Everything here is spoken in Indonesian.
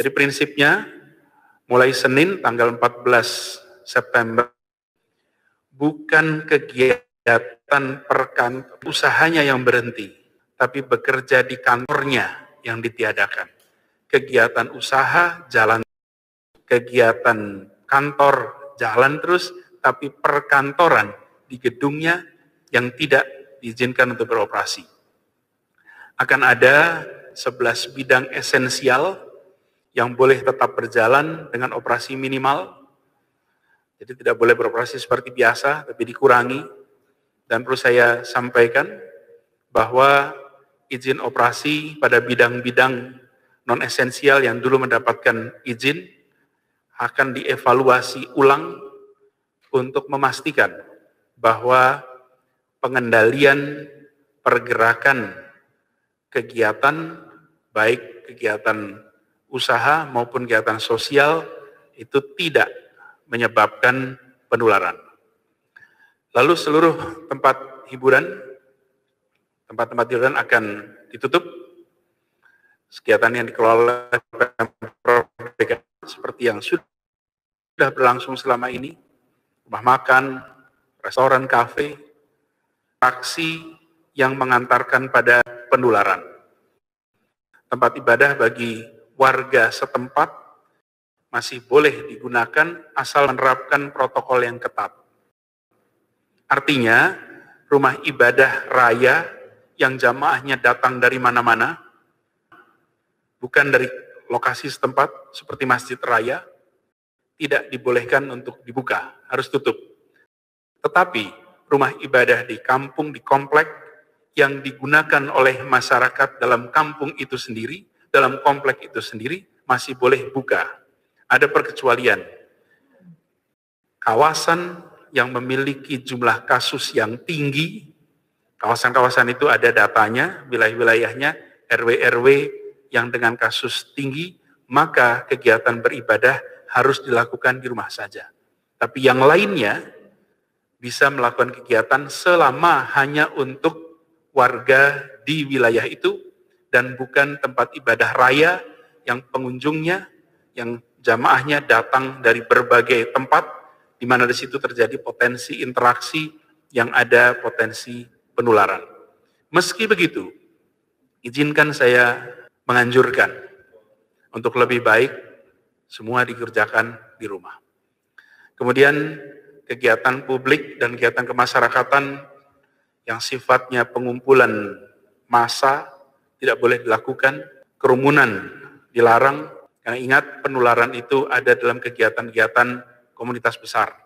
Jadi prinsipnya mulai Senin tanggal 14 September bukan kegiatan usahanya yang berhenti, tapi bekerja di kantornya yang ditiadakan. Kegiatan usaha jalan, kegiatan kantor jalan terus, tapi perkantoran di gedungnya yang tidak diizinkan untuk beroperasi. Akan ada 11 bidang esensial yang boleh tetap berjalan dengan operasi minimal. Jadi tidak boleh beroperasi seperti biasa, tapi dikurangi. Dan perlu saya sampaikan bahwa izin operasi pada bidang-bidang non-esensial yang dulu mendapatkan izin akan dievaluasi ulang untuk memastikan bahwa pengendalian pergerakan kegiatan, baik kegiatan usaha maupun kegiatan sosial, itu tidak menyebabkan penularan. Lalu seluruh tempat hiburan akan ditutup. Kegiatan yang dikelola Pemprov DKI seperti yang sudah berlangsung selama ini, rumah makan, restoran, kafe, atraksi yang mengantarkan pada penularan. Tempat ibadah bagi warga setempat masih boleh digunakan asal menerapkan protokol yang ketat. Artinya, rumah ibadah raya yang jamaahnya datang dari mana-mana, bukan dari lokasi setempat seperti masjid raya, tidak dibolehkan untuk dibuka, harus tutup. Tetapi rumah ibadah di kampung, di komplek yang digunakan oleh masyarakat dalam kampung itu sendiri, dalam komplek itu sendiri, masih boleh buka. Ada perkecualian. Kawasan yang memiliki jumlah kasus yang tinggi, kawasan-kawasan itu ada datanya, wilayah-wilayahnya, RW-RW yang dengan kasus tinggi, maka kegiatan beribadah harus dilakukan di rumah saja. Tapi yang lainnya bisa melakukan kegiatan selama hanya untuk warga di wilayah itu dan bukan tempat ibadah raya yang pengunjungnya, yang jamaahnya datang dari berbagai tempat, di mana di situ terjadi potensi interaksi yang ada potensi penularan. Meski begitu, izinkan saya menganjurkan untuk lebih baik semua dikerjakan di rumah. Kemudian kegiatan publik dan kegiatan kemasyarakatan yang sifatnya pengumpulan massa tidak boleh dilakukan, kerumunan dilarang, karena ingat penularan itu ada dalam kegiatan-kegiatan komunitas besar.